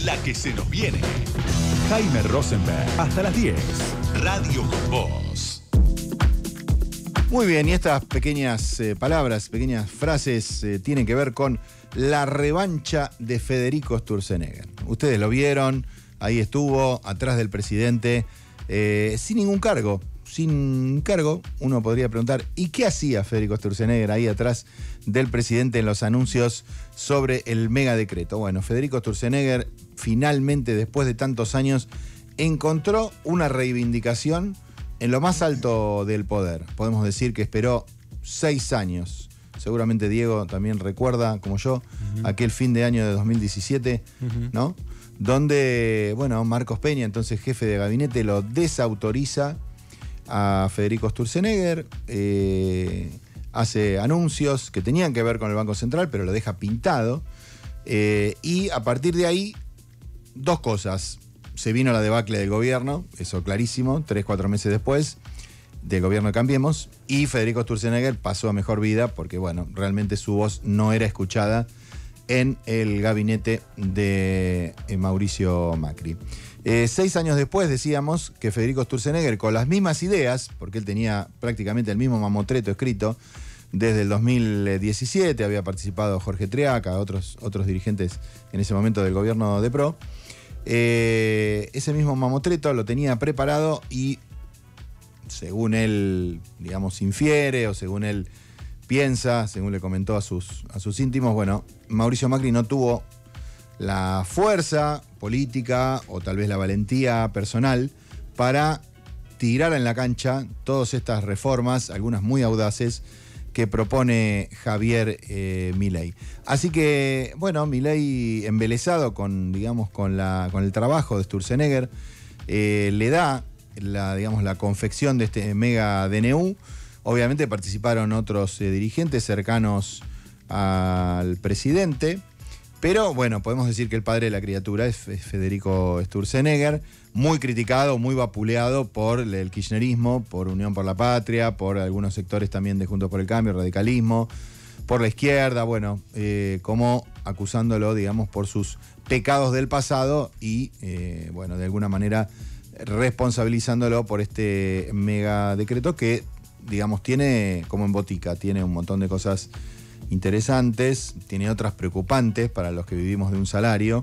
la que se nos viene. Jaime Rosenberg, hasta las 10. Radio con Vos. Muy bien, y estas pequeñas palabras, pequeñas frases tienen que ver con la revancha de Federico Sturzenegger. Ustedes lo vieron, ahí estuvo, atrás del presidente, sin ningún cargo. Sin cargo, uno podría preguntar, ¿y qué hacía Federico Sturzenegger ahí atrás del presidente en los anuncios sobre el megadecreto? Bueno, Federico Sturzenegger finalmente, después de tantos años, encontró una reivindicación en lo más alto del poder. Podemos decir que esperó 6 años. Seguramente Diego también recuerda, como yo, aquel fin de año de 2017, ¿no? Donde, bueno, Marcos Peña, entonces jefe de gabinete, lo desautoriza a Federico Sturzenegger, hace anuncios que tenían que ver con el Banco Central, pero lo deja pintado, y a partir de ahí, 2 cosas. Se vino la debacle del gobierno, eso clarísimo, 3-4 meses después, del gobierno de Cambiemos, y Federico Sturzenegger pasó a mejor vida porque, bueno, realmente su voz no era escuchada en el gabinete de Mauricio Macri. 6 años después decíamos que Federico Sturzenegger, con las mismas ideas, porque él tenía prácticamente el mismo mamotreto escrito desde el 2017, había participado Jorge Triaca, otros dirigentes en ese momento del gobierno de PRO, ese mismo mamotreto lo tenía preparado y, según él, digamos, infiere o según él piensa, según le comentó a sus íntimos, bueno, Mauricio Macri no tuvo la fuerza política o tal vez la valentía personal para tirar en la cancha todas estas reformas, algunas muy audaces, que propone Javier Milei. Así que, bueno, Milei, embelesado con el trabajo de Sturzenegger, le da la confección de este mega DNU. Obviamente participaron otros dirigentes cercanos al presidente, pero bueno, podemos decir que el padre de la criatura es Federico Sturzenegger, muy criticado, muy vapuleado por el kirchnerismo, por Unión por la Patria, por algunos sectores también de Juntos por el Cambio, radicalismo, por la izquierda, bueno, como acusándolo, digamos, por sus pecados del pasado y, bueno, de alguna manera responsabilizándolo por este mega decreto que, digamos, tiene como en botica, tiene un montón de cosas interesantes, tiene otras preocupantes para los que vivimos de un salario,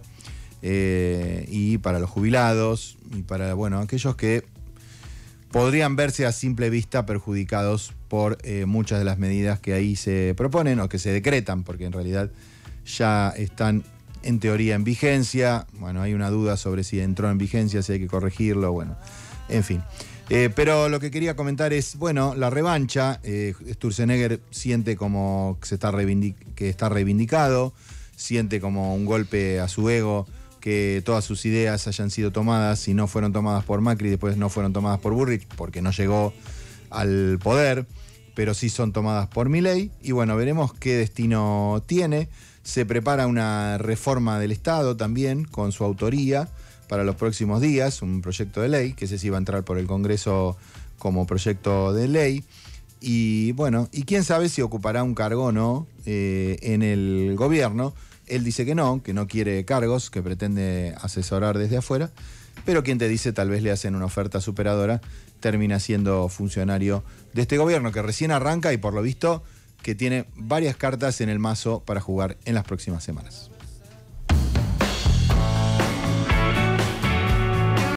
y para los jubilados y para, bueno, aquellos que podrían verse a simple vista perjudicados por muchas de las medidas que ahí se proponen o que se decretan, porque en realidad ya están en teoría en vigencia. Bueno, hay una duda sobre si entró en vigencia, si hay que corregirlo, bueno, en fin. Pero lo que quería comentar es, bueno, la revancha. Sturzenegger siente como que está reivindicado, siente como un golpe a su ego que todas sus ideas hayan sido tomadas y no fueron tomadas por Macri, después no fueron tomadas por Bullrich porque no llegó al poder, pero sí son tomadas por Milei. Y bueno, veremos qué destino tiene. Se prepara una reforma del Estado también con su autoría para los próximos días, un proyecto de ley, que ese sí va a entrar por el Congreso como proyecto de ley. Y bueno, y quién sabe si ocupará un cargo o no en el gobierno. Él dice que no quiere cargos, que pretende asesorar desde afuera, pero quien te dice, tal vez le hacen una oferta superadora, termina siendo funcionario de este gobierno que recién arranca y por lo visto que tiene varias cartas en el mazo para jugar en las próximas semanas.